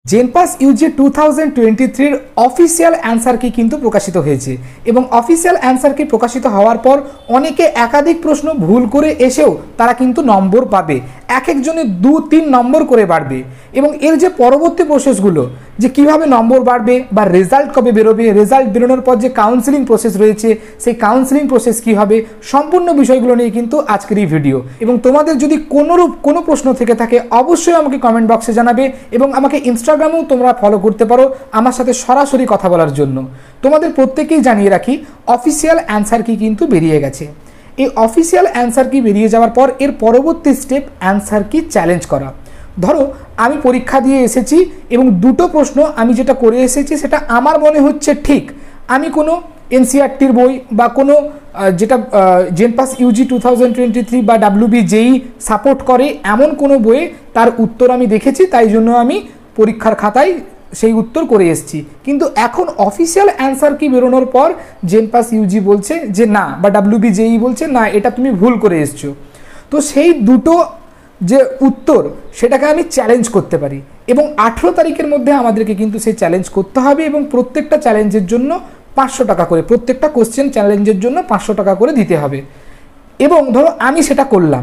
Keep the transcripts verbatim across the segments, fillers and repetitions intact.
জেনপাস UG two thousand twenty থ্রির official answer key কিন্তু প্রকাশিত হয়েছে এবং অফিসিয়াল অ্যান্সার কি প্রকাশিত হওয়ার পর অনেকে একাধিক প্রশ্ন ভুল করে এসেও তারা কিন্তু নম্বর পাবে, এক একজনে দু তিন নম্বর করে বাড়বে। এবং এর যে পরবর্তী প্রসেসগুলো, যে কিভাবে নম্বর বাড়বে বা রেজাল্ট কবে বেরোবে, রেজাল্ট বেরোনোর পর যে কাউন্সিলিং প্রসেস রয়েছে সেই কাউন্সিলিং প্রসেস কী হবে, সম্পূর্ণ বিষয়গুলো নিয়ে কিন্তু আজকের এই ভিডিও। এবং তোমাদের যদি কোনোরূপ কোনো প্রশ্ন থেকে থাকে অবশ্যই আমাকে কমেন্ট বক্সে জানাবে এবং আমাকে ইনস্টাগ্রামেও তোমরা ফলো করতে পারো আমার সাথে সরাসরি কথা বলার জন্য। তোমাদের প্রত্যেকেই জানিয়ে রাখি অফিসিয়াল অ্যান্সার কি কিন্তু বেরিয়ে গেছে। এই অফিসিয়াল অ্যান্সার কি বেরিয়ে যাওয়ার পর এর পরবর্তী স্টেপ অ্যান্সার কি চ্যালেঞ্জ করা। ধরো আমি পরীক্ষা দিয়ে এসেছি এবং দুটো প্রশ্ন আমি যেটা করে এসেছি সেটা আমার মনে হচ্ছে ঠিক, আমি কোনো এনসিআরটির বই বা কোনো যেটা JENPAS UG two thousand twenty three বা ডাব্লিউবি জেই সাপোর্ট করে এমন কোনো বইয়ে তার উত্তর আমি দেখেছি, তাই জন্য আমি পরীক্ষার খাতায় সেই উত্তর করে এসেছি। কিন্তু এখন অফিসিয়াল অ্যান্সার কি বেরোনোর পর জেনপাস ইউজি বলছে যে না, বা ডাব্লিউবি জেই বলছে না, এটা তুমি ভুল করে এসছো। তো সেই দুটো যে উত্তর সেটাকে আমি চ্যালেঞ্জ করতে পারি এবং আঠেরো তারিখের মধ্যে আমাদেরকে কিন্তু সেই চ্যালেঞ্জ করতে হবে এবং প্রত্যেকটা চ্যালেঞ্জের জন্য পাঁচশো টাকা করে, প্রত্যেকটা কোশ্চেন চ্যালেঞ্জের জন্য পাঁচশো টাকা করে দিতে হবে। এবং ধরো আমি সেটা করলাম,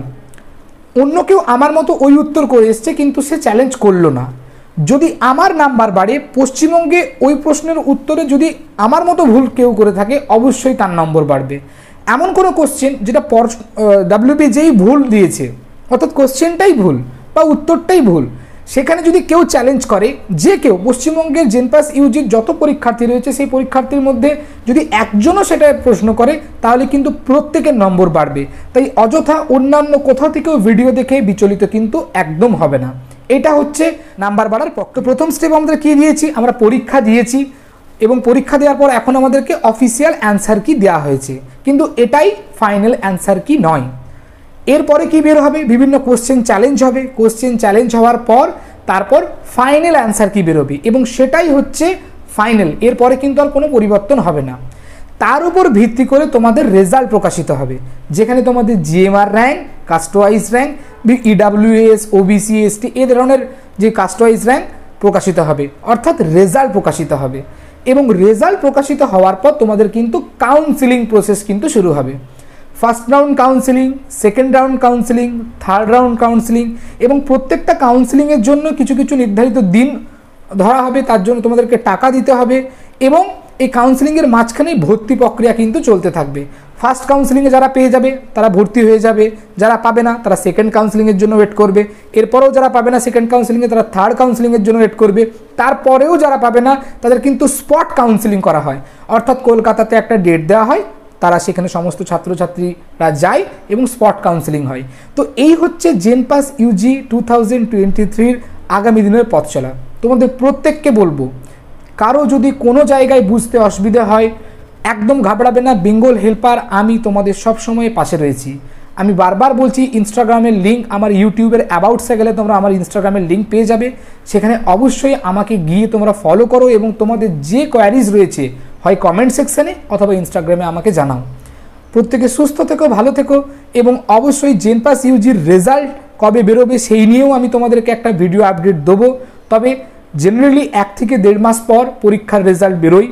অন্য কেউ আমার মতো ওই উত্তর করে এসছে কিন্তু সে চ্যালেঞ্জ করলো না, যদি আমার নাম্বার বাড়ে পশ্চিমবঙ্গে ওই প্রশ্নের উত্তরে যদি আমার মতো ভুল কেউ করে থাকে অবশ্যই তার নম্বর বাড়বে। এমন কোনো কোশ্চেন যেটা পর ডাব্লিউবি যেই ভুল দিয়েছে, অর্থাৎ কোশ্চেনটাই ভুল বা উত্তরটাই ভুল, সেখানে যদি কেউ চ্যালেঞ্জ করে, যে কেউ পশ্চিমবঙ্গের জেনপাস ইউজির যত পরীক্ষার্থী রয়েছে সেই পরীক্ষার্থীর মধ্যে যদি একজনও সেটা প্রশ্ন করে তাহলে কিন্তু প্রত্যেকের নম্বর বাড়বে। তাই অযথা অন্যান্য কোথাও থেকেও ভিডিও দেখে বিচলিত কিন্তু একদম হবে না। এটা হচ্ছে নাম্বার বাড়ার পক্ষে। প্রথম স্টেপ আমাদের কী দিয়েছি, আমরা পরীক্ষা দিয়েছি এবং পরীক্ষা দেওয়ার পর এখন আমাদেরকে অফিসিয়াল অ্যান্সার কি দেওয়া হয়েছে, কিন্তু এটাই ফাইনাল অ্যান্সার কি নয়। এরপরে কি বের হবে, বিভিন্ন কোশ্চেন চ্যালেঞ্জ হবে, কোশ্চেন চ্যালেঞ্জ হওয়ার পর তারপর ফাইনাল অ্যান্সার কি বেরোবে এবং সেটাই হচ্ছে ফাইনাল। এরপরে কিন্তু আর কোনো পরিবর্তন হবে না। তার উপর ভিত্তি করে তোমাদের রেজাল্ট প্রকাশিত হবে, যেখানে তোমাদের GMR rank, caste wise rank, EWS, OBC, ST এ ধরনের যে কাস্ট ওয়াইজ র্যাঙ্ক প্রকাশিত হবে, অর্থাৎ রেজাল্ট প্রকাশিত হবে। এবং রেজাল্ট প্রকাশিত হওয়ার পর তোমাদের কিন্তু কাউন্সিলিং প্রসেস কিন্তু শুরু হবে। First round counselling, second round counselling, third round counselling এবং প্রত্যেকটা কাউন্সিলিংয়ের জন্য কিছু কিছু নির্ধারিত দিন ধরা হবে, তার জন্য তোমাদেরকে টাকা দিতে হবে এবং এই কাউন্সিলিংয়ের মাঝখানেই ভর্তি প্রক্রিয়া কিন্তু চলতে থাকবে। ফার্স্ট কাউন্সিলিংয়ে যারা পেয়ে যাবে তারা ভর্তি হয়ে যাবে, যারা পাবে না তারা সেকেন্ড কাউন্সিলিংয়ের জন্য ওয়েট করবে, এরপরেও যারা পাবে না সেকেন্ড কাউন্সিলিংয়ে তারা থার্ড কাউন্সিলিংয়ের জন্য ওয়েট করবে, তারপরেও যারা পাবে না তাদের কিন্তু স্পট কাউন্সিলিং করা হয়, অর্থাৎ কলকাতাতে একটা ডেট দেওয়া হয়, তারা সেখানে সমস্ত ছাত্রছাত্রীরা যায় এবং স্পট কাউন্সিলিং হয়। তো এই হচ্ছে JENPAS UG two thousand twenty থ্রির আগামী দিনের পথ চলা। তোমাদের প্রত্যেককে বলবো, কারো যদি কোনো জায়গায় বুঝতে অসুবিধা হয় একদম ঘাবড়াবে না, বেঙ্গল হেল্পার আমি তোমাদের সব সময় পাশে রয়েছি। আমি বারবার বলছি ইনস্টাগ্রামের লিঙ্ক, আমার ইউটিউবের অ্যাবাউটসে গেলে তোমরা আমার ইনস্টাগ্রামের লিঙ্ক পেয়ে যাবে, সেখানে অবশ্যই আমাকে গিয়ে তোমরা ফলো করো এবং তোমাদের যে কোয়ারিজ রয়েছে হয় কমেন্ট সেকশানে অথবা ইনস্টাগ্রামে আমাকে জানাও। প্রত্যেকে সুস্থ থেকো, ভালো থেকো এবং অবশ্যই জেনপাস ইউজির রেজাল্ট কবে বেরোবে সেই নিয়েও আমি তোমাদেরকে একটা ভিডিও আপডেট দেবো। তবে জেনারেলি এক থেকে দেড় মাস পর পরীক্ষার রেজাল্ট বেরোয়।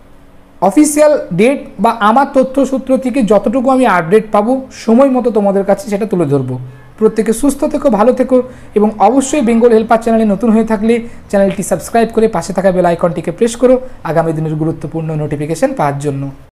অফিসিয়াল ডেট বা আমার তথ্যসূত্র থেকে যতটুকু আমি আপডেট পাবো সময় মতো তোমাদের কাছে সেটা তুলে ধরবো। প্রত্যেকে সুস্থ থেকো, ভালো থেকো এবং অবশ্যই বেঙ্গল হেল্পার চ্যানেলে নতুন হয়ে থাকলে চ্যানেলটি সাবস্ক্রাইব করে পাশে থাকা বেল আইকনটিকে প্রেস করো আগামী দিনের গুরুত্বপূর্ণ নোটিফিকেশান পাওয়ার জন্য।